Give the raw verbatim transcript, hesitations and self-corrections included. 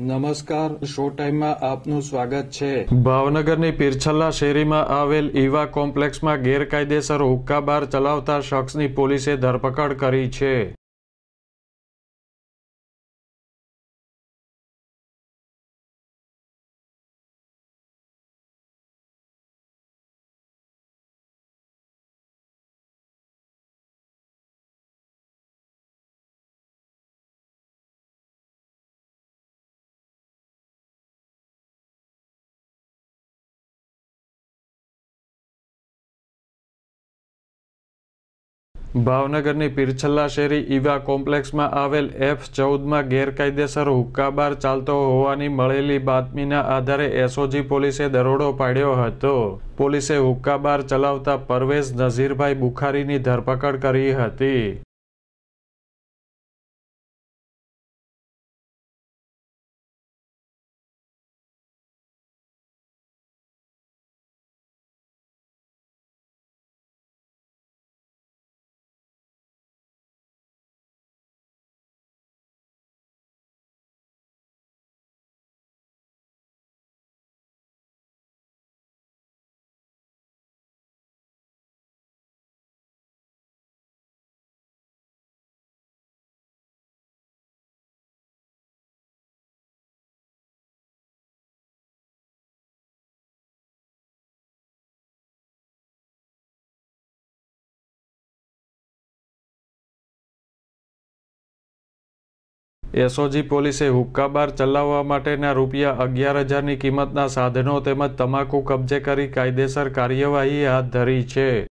નમસ્કાર, શો ટાઈમમાં આપનું સ્વાગત છે। ભાવનગરની પીરછલ્લા શેરીમાં આવેલ ઈવા કોમ્પ્લેક્સમાં ગેરકાયદેસર હુક્કા બાર ચલાવતા શખ્સની પોલીસે ધરપકડ કરી છે। ભાવનગરની પીરછલ્લા શેરી ઈવા કોમ્પ્લેક્સમાં આવેલ એફ ચૌદમાં ગેરકાયદેસર હુક્કા બાર ચાલતો હોવાની મળેલી બાતમીના આધારે એસઓજી પોલીસે દરોડો પાડ્યો હતો। પોલીસે હુક્કા બાર ચલાવતા પરવેઝ નઝીરભાઈ બુખારીની ધરપકડ કરી હતી। એસઓજી પોલીસે હુક્કા બાર ચલાવવા માટેના રૂપિયા અગિયાર હજારની કિંમતના સાધનો તેમજ તમાકુ કબજે કરી કાયદેસર કાર્યવાહી હાથ ધરી છે।